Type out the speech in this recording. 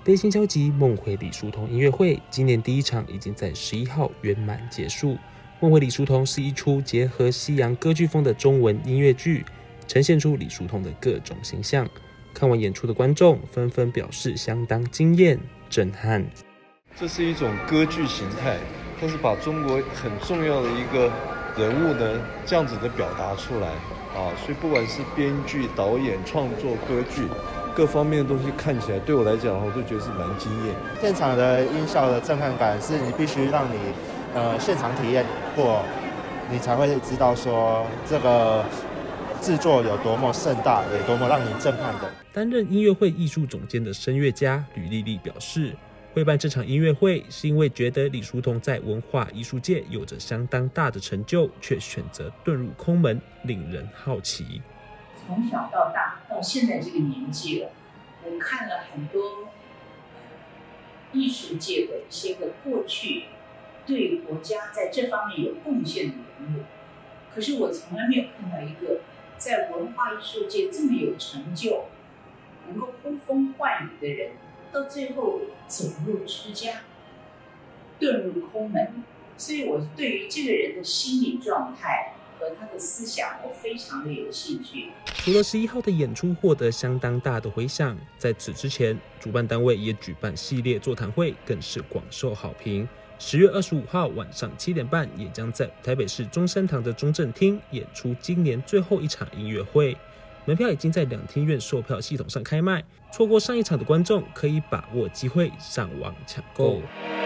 悲心交集梦回李叔同音乐会今年第一场已经在11号圆满结束。梦回李叔同是一出结合西洋歌剧风的中文音乐剧，呈现出李叔同的各种形象。看完演出的观众纷纷表示相当惊艳、震撼。 这是一种歌剧形态，但是把中国很重要的一个人物呢，这样子的表达出来啊，所以不管是编剧、导演、创作歌剧各方面的东西，看起来对我来讲，我都觉得是蛮惊艳。 现场的音效的震撼感是你必须让你现场体验过，你才会知道说这个制作有多么盛大，也多么让你震撼的。 担任音乐会艺术总监的声乐家吕丽丽表示，会办这场音乐会是因为觉得李叔同在文化艺术界有着相当大的成就，却选择遁入空门，令人好奇。 从小到大到现在这个年纪了，我看了很多艺术界的一些个过去对国家在这方面有贡献的人物，可是我从来没有看到一个在文化艺术界这么有成就，能够呼风唤雨的人，到最后走入之家，遁入空门。所以我对于这个人的心理状态和他的思想，我非常的有兴趣。 除了11号的演出获得相当大的回响，在此之前，主办单位也举办系列座谈会，更是广受好评。10月25号晚上7点半，也将在台北市中山堂的中正厅演出今年最后一场音乐会。门票已经在两厅院售票系统上开卖，错过上一场的观众可以把握机会上网抢购。